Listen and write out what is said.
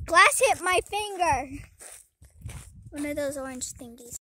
Glass hit my finger. One of those orange thingies.